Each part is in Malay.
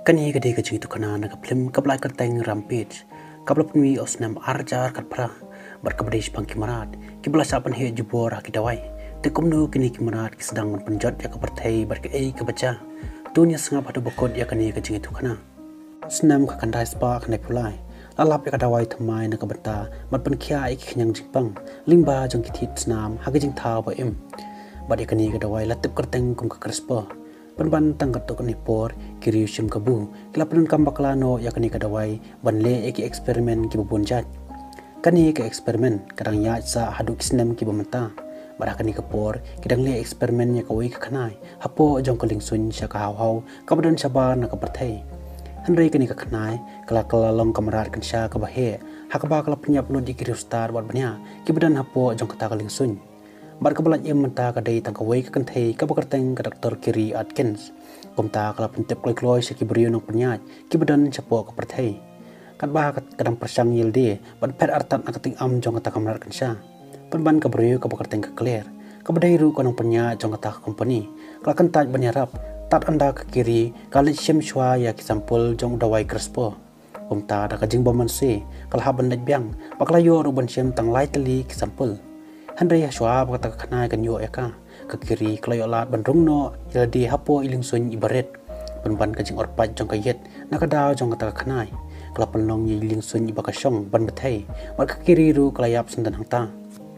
Kani gede kecing itu kena naga film kablai kerteng rampage kabla penwi osnam arjar katpra berkabdesh pang kimarat kibla sapan he jubor hakidawai tekumnu kini kimarat kisedang penjot ya kepertai berke kebaca tunya sengap hadu bokod ya kani kecing itu kena osnam kakandai spa kena pulai lalap ya kadawai thamai naga beta matpen kia ik kenyang jingpang limba jong kitit snam hagijing tha ba em bad ya kani kadawai latip kerteng kum kakrespa Penban tangkat tok ni por kiri sim kabu kelapan kambaklano ya kani kadawai banle eki eksperimen ki bubunjat kani ke eksperimen kadang ya sa hadu kisnem ki bamenta bara kani kapor kidang le eksperimen ya kawai ka kanai hapo jong kaling sun sya ka haw kabadan sabar na kaperthai hanrei kani ka kanai kala long kamarat kan sya ka bahe hakaba kala penyap no di kiri star wat banya ki badan hapo jong kata kaling sun Bar kebelat ia menta kadai tangkawai ke kentai ke bekerteng ke Dr. Kiri Atkins. Komta kala pentip kloi seki beriu nong penyat ki badan capo ke perthai. Kat bah kadang persang yilde ban pet artat nak keting am jong kata kamar kensya. Penban ke beriu ke bekerteng ke clear. Ke badai ru konong penyat jong kata company. Kala kentat banyarap tat anda ke kiri kali sim shwa ya ki sampul jong dawai krespo. Komta da kajing bomanse kala haban net biang baklayo ru ban sim tang lai teli ki sampul. Handai shwa kata kanai kan yo eka ke kiri klayo lat bandrung no jadi hapo iling sun ibaret ban kajing orpat jong kayet nakadaw jong kata kanai kala penlong iling sun ibakasyong ban bethai mar ke kiri ru klayap sendan hangta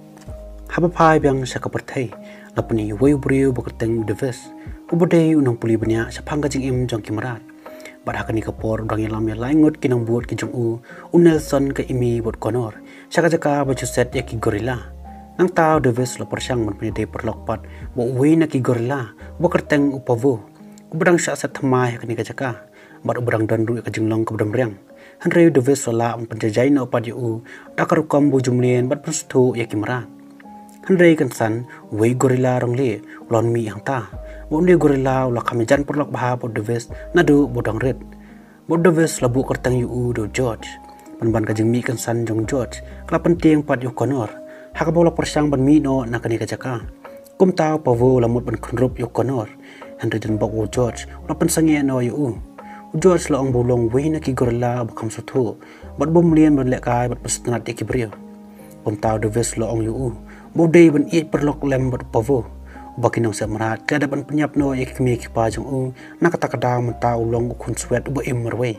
haba pai biang sa kaperthai lapni wei briu bekerteng deves ubodei unang puli banya sa kajing im jong kimarat badakani kapor udang yalam ya laingot kinang buat ki jong u unelson ke imi buat konor saka jaka baju set ya ki gorilla Nang tao deves lo persyang menpede perlokpat bo uwi na ki gorilla bo kerteng upavo ubadang sya sat thamai kani kajaka bar ubadang dandu ka jinglong ka badam riang hanreu deves lo la penjajai na upadi u dakar kam bo jumlien bat prustu ya kimra hanrei kan san uwi gorilla rongle lon mi hang ta bo ne gorilla la kamijan perlok baha bo deves nadu bodang red bo deves labu kerteng yu do George ban ka jingmi kan san jong George kala penting pat yu konor Hakabola persang ban mi no nakani kajaka. Kum tao pavo lamut ban konrup yo konor. Henry dan bok wo George lapan sange no yo George la ong bolong wi na ki gorilla bakam sutu. Bat bom lien ban lekai bat pesnat ya kibrio. Kum tao de ves la ong yo Bodei ban iet perlok lem bat pavo. Bakinong samarat kada ban penyap no ya kimi ki pajong nakata kadang mentau long kun swet bo immerwe.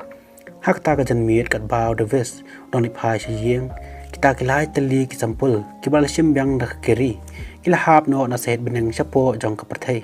Hak ta ka jan miet kat bao de ves dong li pai yeng kita kilai teli ki sampul kibal sim biang dak kiri kila hap no na set beneng chapo jong ka perthai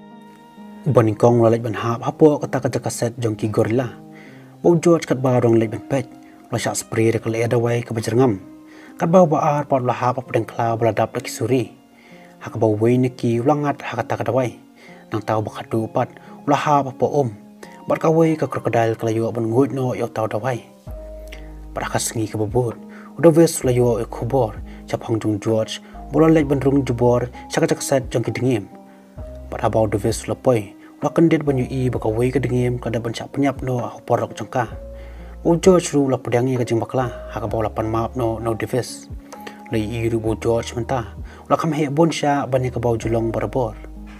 boning kong la lek ban hap hapo kata ka set jong ki gorilla bo George kat ba rong lek ban pet la sha spray dak le dawai ka bajerngam kat ba ar pot la hap apdeng kla bla dap dak suri hak ba wei ne ki ulangat hak kata ka dawai nang tau ba khadu pat la hap apo bar ka wei ka krokodil kala yo ban ngut no yo tau dawai parakas ngi ka bobot Udah ves layo ekubor capang jong George bola lek bandrung jubor saka set jong kidengim pada bau de ves lapoi la kandet banyu I baka wei kedengim kada ban cap penyap no porok jongka o George ru la pedangi ka jing bakla haka bau lapan map no de ves lai I ru bo George menta la kam he bon sha bani ka bau julong barbor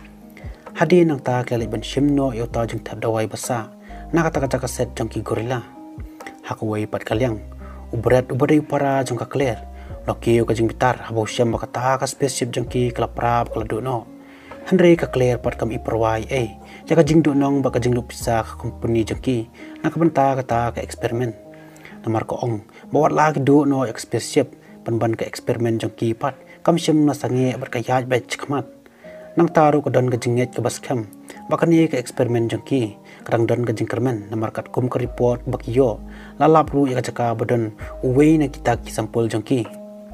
hadi nang ta klele ban shim no yo ta jong thad dawai basa nakata ka set jong ki gorilla haka wei pat kalyang Uberat ubadai para jong ka clear lokio ka jing bitar habau syam bakata ka spaceship jong ki kalaprap kaladu no hanrei ka clear pat kam iperwai jaka jing du nong baka jing lu pisa ka company jong ki nakabenta kata ka eksperimen namar ko ong bawat lagi du no spaceship panban ka eksperimen jong ki pat kam syam na sange berkayat baik chikmat nang taru ka don ka jinget ka baskam baka ni ka eksperimen jong ki kadang don ka jingkermen namar kat kum ka report bakiyo lalap ru ya jaka badan uwei na kita ki sampul jongki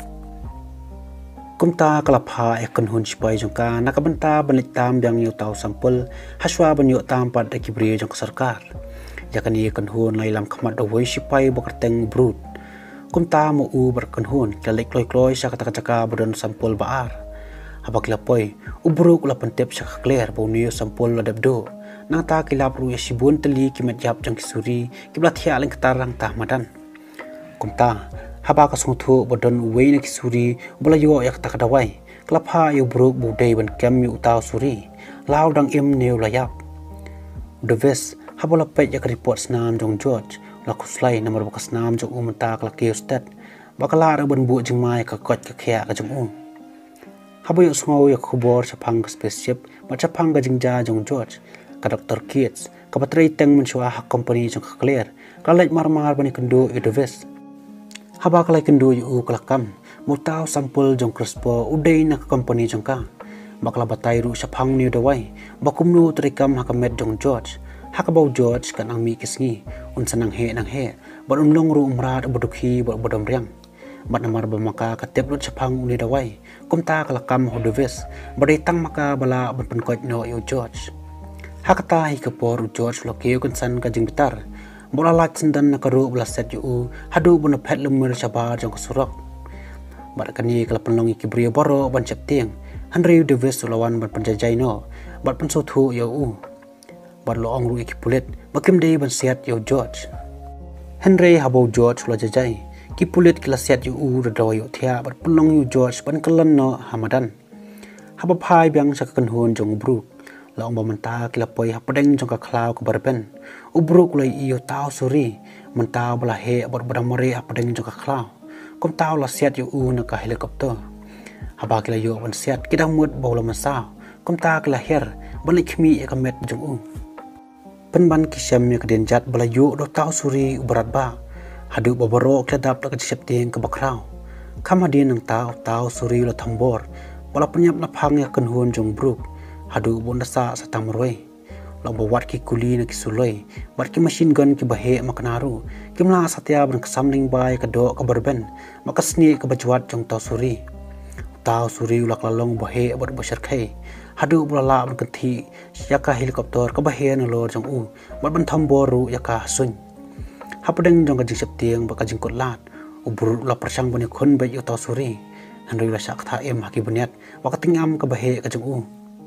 kumta kalapha ekon hun sipai jongka nakabenta banlik tam biang yu tau sampul haswa ban yu tam pad kibri jong sarkar jakani ekon hun lailam khamat do wei sipai bokerteng brut kumta mu berkon hun kalik kloi sa kata jaka badan sampul baar habak lapoi ubruk la pentep sa clear boniyo sampul ladab do nang ta kilap ru yasibun teli kimat jap jang kisuri kiblat hialing ketarang tah madan kumta haba ka sungthu bodon wei na kisuri bola yo yak ta kadawai klapha yu bruk budai ban kem yu taw suri law dang im neu layap deves Habola pet ya report senam jong George la kuslai nomor bekas senam jong menta la keostet bakala ra ban bu jing mai ka kot ka khya ka jong Haboy usngo ya khubor chapang ka spaceship ma chapang ka jingja jong George ka Dr. Kids ka patrai teng menchua hak company jong ka clear ka lej mar bani kendo Edoves haba ka lej kendo yu kalakam mutau sampel jong crispo udai na company jong ka bakla batai ru chapang ni dawai bakumnu trikam hakamet jong George hakabau George kan ang mi kisngi un sanang he nang he bar long ru umrat bodukhi bar bodom riang bat namar ba maka katep lut chapang uni dawai kumta kalakam Edoves badai tang maka bala ban penkot no yo George hakata hi kapor George lokeo kan san ka jing bitar bola lat sendan na karu bala set yu hadu bun phet lumur chabar jong surok bat kani kala penlong ikibrio boro ban cheptiang Henry Edoves lawan ban penjajai no bat pensothu yo bat lo ong ru ikipulet bakim dei ban set yo George Henry habau George lo jajai kipulet kala set yu do yo thia bat penlong yu George ban kalan no hamadan haba phai byang sakkan hon jong bruk Laong bamanta kila poi hapadeng jong ka klau ka barben ubruk lai iyo tau suri mentau bala he abot badamore hapadeng jong ka klau kom tau la siat yu na ka helikopter haba kila yo ban siat kidang mut bawla masau kom ta kila her balik mi ya ka met jong penban kisam ya kedin jat bala yu do tau suri ubarat ba hadu babaro kila dap la ka septeng ka bakrau kamadin nang tau suri la thambor bala penyap la phang ya kan hon jong bruk hadu bondasa sa tamroi lang bawat ki kuli na kisuloi bat ki machine gun ki bahe maknaru kimla satya ban kasamling bai ka do ka barben makasni ka bajwat jong taw suri ulak lalong bahe bat basar khai hadu bulala ban kanthi yaka helikopter ka bahe na lor jong bat ban thamboru yaka sun hapadeng jong ka jisep tiang ba ka jingkot lat ubur la persang bani khon ba yo taw suri hanroi la sak tha em haki buniat wakatingam ka bahe ka jong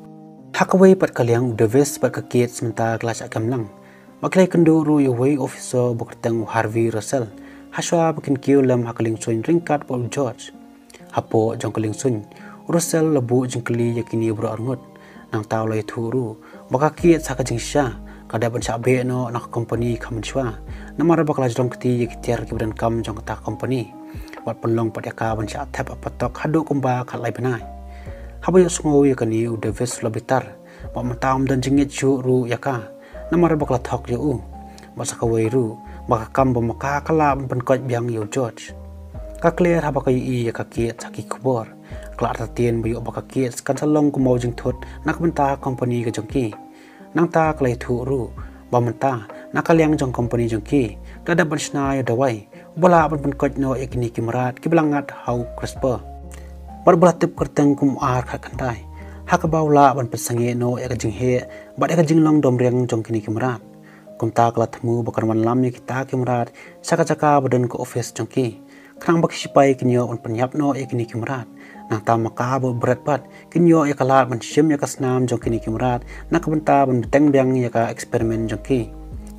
Hakaway pat kaliang Edoves pat kakit sementa kelas akamlang. Maklay kendo ru yaway officer bukertang Harvey Russell. Haswa bakin kiyo lam hakaling sun ringkat Paul George. Hapo jong kaling sun. Russell labu jeng kali yakini bro arngot. Nang tau lay turu. Bakakit sa kajing siya. Kadaban sa abe no nak company kamanswa. Namara bakla jong kati yakitiar kibadan kam jong kata company. Wat penlong pat yakaban sa atap apatok hadu kumba kalay benay. Habayo sungo yakani Edoves labitar pamatam dan jingit chu ru yaka namar bakla thok yo masaka weiru makakam bamaka kala penkot byang yo George ka clear habaka yi yakaki saki kubor klar tatien bayo bakaki kan salong kumau jing thot nakbenta company ka jongki nang ta klai thu ru bamanta nakaliang jong company jongki tada bansna yo dawai bola penkot no yakini kimrat kiblangat hau crisper Barbalatip kerteng kum ar kandai. Hakabau la ban pesange no eka jing he, bat eka jing long dom riang jong kini kimrat. Kum ta kelat mu bakar wan lam kita kimrat, saka badan ke office jong ki. Kerang bak sipai kinyo ban penyap no eka kini kimrat. Nang ta maka berat bat, kinyo eka lat ban sim eka senam jong kini kimrat, nak benta ban beteng biang eka eksperimen jong ki.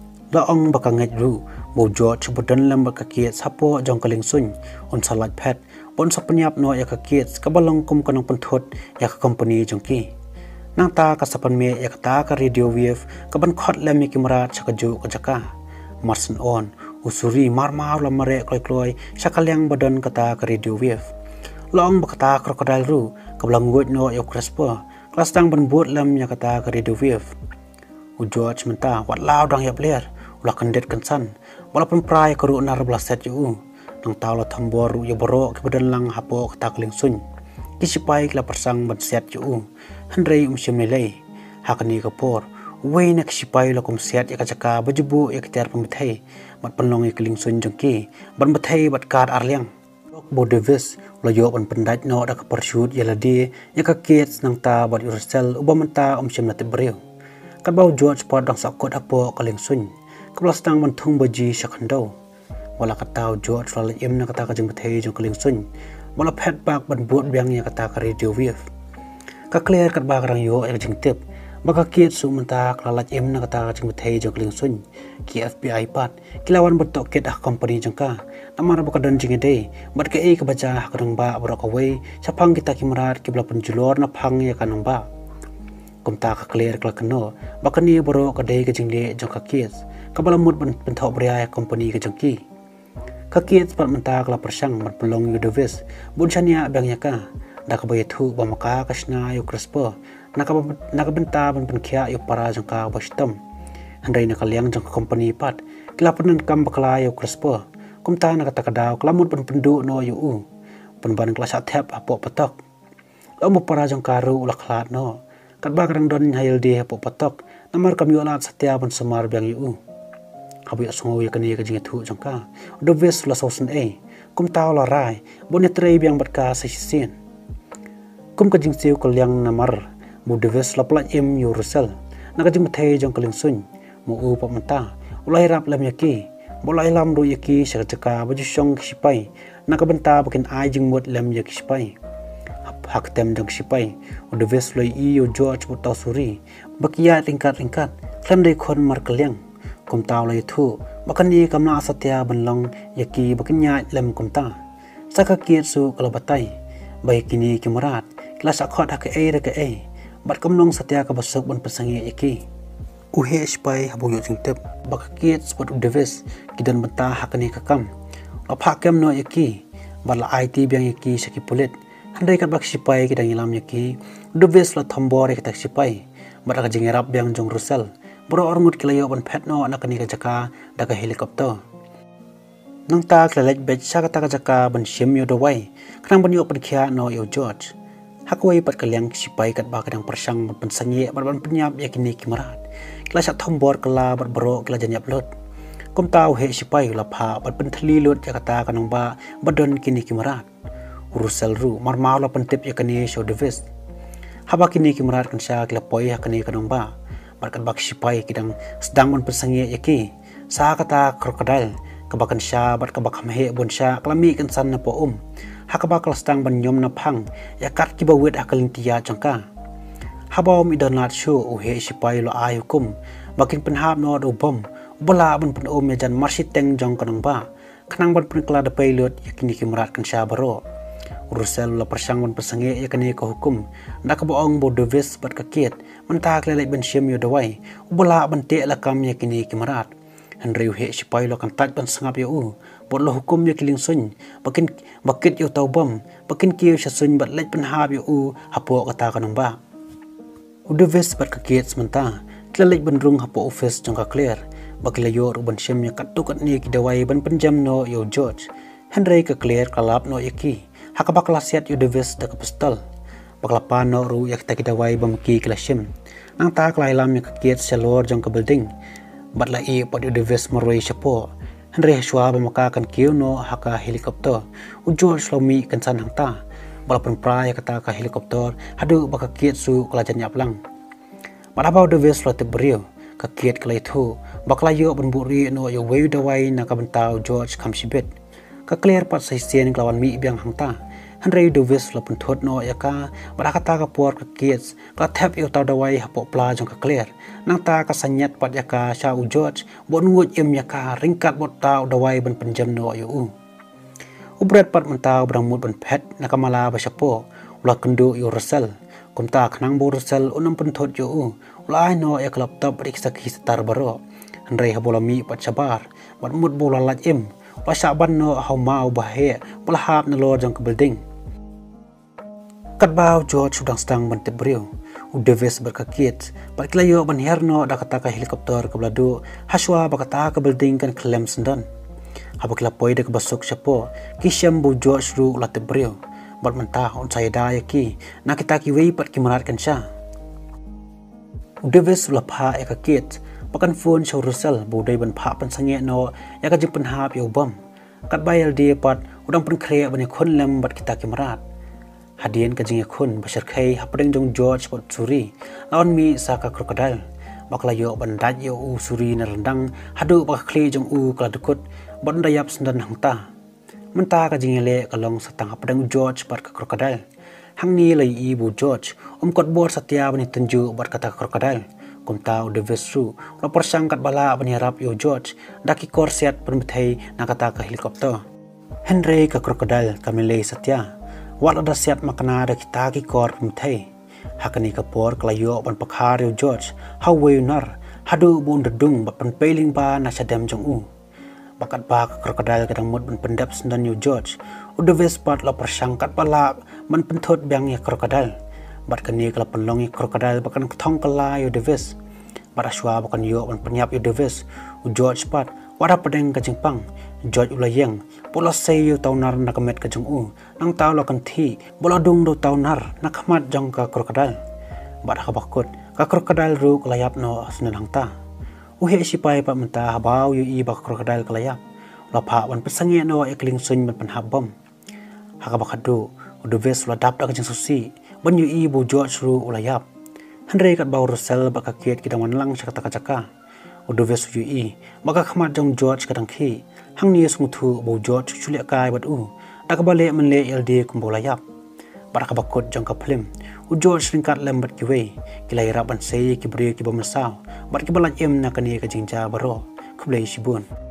Laong baka ngaj ru, bo George badan lam bakakiet sapo jong kaling sun, on salat pet, bon sa penyap no ya kakiet kabalong kum kanong penthot ya ka company jongki nang ta kasapan me ya ta ka radio wave kaban khot lam mi kimrat sa kaju ka jaka marsen on usuri marmar la mare kloi sakalyang badan kata ka radio wave long bakata crocodile ru kabalang gut no ya crespo klas tang ban bot lam ya kata ka radio wave George menta wat law dang ya player ula kandet kansan walaupun prai karu nar blaset yu nang tau la thambor yu boro kebadan lang hapo kata kaling sun kisipai kla persang ban set yu Henry umsimilei hakani kapor wei nak sipai la kum set ya kachaka bajubu ya ketar pemithai mat penlong kaling sun jongki ban bathai bat kar arliang bo Edoves la yo ban pendaj no da ka pershoot ya ladi ya ka kids nang ta bat Russell ubamanta umsim la tebreu kabau George pot dang sakot apo kaling sun kablas tang ban thung baji sakhandau wala katau George wala im na kata ka jing bathai jong kaling sun wala phet bak ban bot biang ya kata ka radio wave ka clear kat ba karang yo ya jing tip baka kiet su menta klalat im na kata ka jing bathai jong kaling sun ki FBI pat kilawan betok ket company jong ka namara baka dan jing ede bat ka e ka baca karang ba bro ka wei sapang kita kimrat kibla penjulor na phang ya kanang ba kumta ka clear kala kano bakani boro ka dei ka jingle jong ka kids kabalamut ban thau bria company ka jongki ka kids par menta kala persang man pelong yu devis bunchania bang yaka da ka bayathu ba maka kasna yu crispo nakabenta ban penkhia yu para jong ka bastam handai na kaliang jong company pat kelapunan kam bakla yu crispo kumta na kata kadaw kelamut ban pendu no yu penban kelas athap apo patok Omo para jong karu ulaklat no. Kat bagrang don hayal dia po patok. Namar kami ulat setia ban semar biang yu. Habi asongo ya kani ka jinga thu jong ka. Do ves la sosen Kum tao la rai. Bonne trei biang bat ka sa sin. Kum ka jing siu kal yang namar. Bu de ves la plat im yu rusel. Naka jing mathe jong kaling sun. Mu u pa menta. Ulai rap lam yaki. Bolai lam ru yaki sa jaka baju syong sipai. Naka benta bakin ai jing mut lam yaki sipai. Hak tem jang sipai udah ves loi iyo George butau suri bakia ringkat klan dei kon mar kaliang kum tau lai thu bakan ni kamna satya banlong yaki baknya lem kum ta saka kiet su kalau batai bai kini kimarat kelas akhot hak e bat kamnong satya ka basuk ban pesangi yaki uhe sipai habu yo jingtep bakakiet spot udah ves kidan benta hak ni kakam apa kem no yaki bala IT biang yaki saki pulit Handai kat bak sipai kita ngilam yaki, dubes la thambore kita sipai, bara ka jingerap biang jong rusel, bro orngut kilayo ban pet no anak ni ka jaka daga helikopter. Nang ta klalek bet saka ta ka jaka ban sim yo dawai, kanang ban yo pan khia no yo George. Hakwai pat kaliang sipai kat bak kadang persang ban sangi ban penyap yakini kimarat. Kila sak thambor kala bar bro kila janyap lot. Kum tau he sipai la pha ban penthli lot jakata kanang ba badon kini kimarat. Urusel ru marmau la pentip yakani show devis haba kini kimarat kan sya kila poi yakani kanong ba barkat bak sipai kidang sedang mon pesangi yaki sa kata krokodil kabakan sya bat kabak hamhe bon sya klami kan san na po hakaba kal sedang ban nyom na phang yakat ki bawet akalin tia changka haba mi donat shu uhe sipai lo ayukum bakin penhap no do bom bola ban pen ya jan marsiteng jong kanong ba kanang ban pen kala de pilot yakini kimarat kan sya baro Urusel la persang ban pesangi yakani ka hukum nak boong bo devis bat kakiet mentak lelek ben syem yo dawai bola ban te la kam yakini kimarat Henry he sipai lo kan taj ban sangap yo bot lo hukum yakiling sun bakin bakit yo taubam bakin kiyo sya sun bat lek ben hab yo hapo kata kanong ba Devis bat kakiet sementa lelek ben rung hapo office jong ka clear bakilayo ru ban syem yakat tukat ni ki dawai ban penjam no yo George Henry ka clear kalap no yaki Hakabak lasiat yu devis da kapistol. Baklapa no ru yak ta kidawai bamki klasim. Nang ta klailam yak kiet selor jong ka building. Bat la i pot yu devis marway siapo. Henry Hashwa bamaka kan kiyo no haka helikopter. U George Lomi kan san hang ta. Balapan pra yak ta ka helikopter. Hadu baka kiet su kelajan yap lang. Marabau devis lo tebrio. Ka kiet kalai thu. Baklayo banburi no yu wayu dawai na kabentau George kamsibit. Ka clear pat sa sien klawan mi biang hang ta. Henry Devis la punthot no yaka barakata ka por ka kids ka thap yo taw dawai hapo pla jong ka clear nang ta ka sanyat pat yaka sha u George bon ngut im yaka ringkat bot taw dawai ban penjam no yo ubrat pat mentaw brang mut ban phet nakamala ba sapo ula kendu yo resel kumta khnang bo resel unam punthot yo ulai no yak laptop riksa ki star baro Henry habolami pat sabar bat mut bola laj im Pasak ban no hau mau bahe pelahap na lor jang ke building. Kat bau George udang sedang bantip beriu. Devis berkakiet. Balik layo ban herno da kata ka helikopter ke beladu. Hashwa bakata ke building kan klem sendan. Habak lapoi da ke basuk siapo. Kisyam bu George ru latip beriu. Bat mentah on saya da yaki. Na kita kiwei pat kimarat kan sya. Devis lapha ekakiet. Pakan phone show rusel budai ban pha pan sange no ya ka jipan hap yo bam kat bayal dia pat udang pan kre ban khon lem bat kita kimarat hadien ka jinge khon basar khai hapdeng jong George pot suri lawan mi saka krokodil bakla yo ban daj yo suri na rendang hadu bak khle jong kala dukut ban dayap sendan hangta menta ka jinge le kalong satang hapdeng George bat ka krokodil hangni lai ibu George kot bor satya ban tunju bat kata krokodil kumtau Devis ru lo persangkat bala banyarap yo George daki korset permithai nakata ka helikopter Henry ka krokodil kamile satya wala da siat makana da kita ki kor permithai Hakani kapor kelayo ban pakhar yo George hawe nar hadu bun dedung bat penpeling ba na sadam jong u bakat ba krokodil kadang mut ban pendap sendan yo George udah vespat la persangkat pala man pentot biang ya krokodil bat kani kala penlong ya krokodil bakan ketong kala yo deves bat aswa bakan yo ban penyap yo deves u George pat wara pedeng ka jengpang George ulayeng pola sei yo taunar nakamet ka jong u nang tau la kan thi bola dung do taunar nakamat jong ka krokodil bat habakut ka krokodil ru kelayap no senang ta uhe sipai pa menta habau yo i ba krokodil kelayap la pa ban pesange no ekling sun ban penhabam hakabakadu udah ves la dap da jeng susi ban yo i bu George ru ulayap Henry kat bau rusel bakakiet kita wanlang caka-caka udah ves yu i maka khamat jong George kadang khi hang ni smutu bu George chulia kai bat u dak bale menle ld kumbolayap para kabakut jong kaplim u George ringkat lembat kiwe kilai raban sei kibri kibam nasau bat kibalan em na kani ka jingja baro kublai shibun